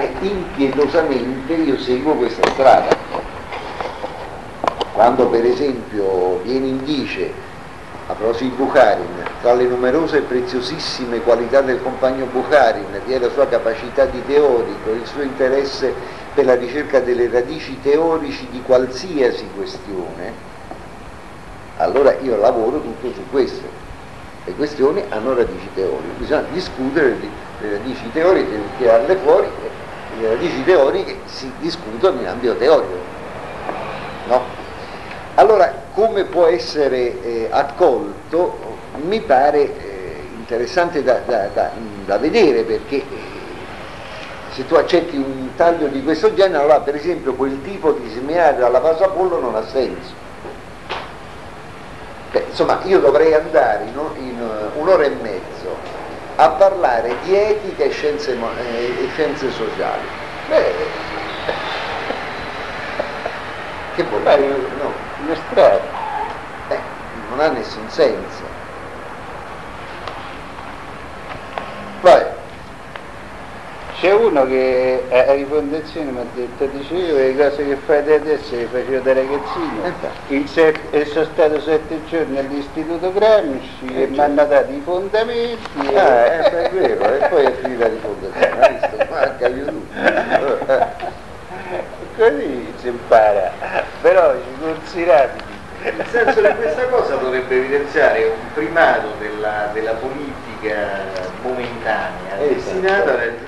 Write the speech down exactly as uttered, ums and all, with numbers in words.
e impietosamente io seguo questa strada. Quando per esempio Lenin dice, a proposito di Bukharin, tra le numerose e preziosissime qualità del compagno Bukharin vi è la sua capacità di teorico, il suo interesse per la ricerca delle radici teorici di qualsiasi questione, allora io lavoro tutto su questo. Le questioni hanno radici teoriche, bisogna discutere le radici teoriche, tirarle fuori, e le radici teoriche si discutono in ambito teorico, no? Allora, come può essere eh, accolto, mi pare eh, interessante da, da, da, da vedere, perché eh, se tu accetti un taglio di questo genere, allora per esempio quel tipo di seminario alla Pasapollo non ha senso. Beh, insomma, io dovrei andare in, in uh, un'ora e mezzo a parlare di etica e scienze, eh, e scienze sociali. Beh, che vuol dire? No. Mostrare. Eh, non ha nessun senso. Poi c'è uno che a rifondazione mi ha detto, dicevo le cose che fate adesso le facevo da ragazzino, eh, il set, e sono stato sette giorni all'istituto Gramsci eh, e mi hanno dato i fondamenti. ah, e... eh, è vero, e poi è finita di fondazione, hai visto? Manca io tu. Così si impara, però ci considerate. Il senso di questa cosa potrebbe evidenziare un primato della, della politica momentanea, Esatto. destinata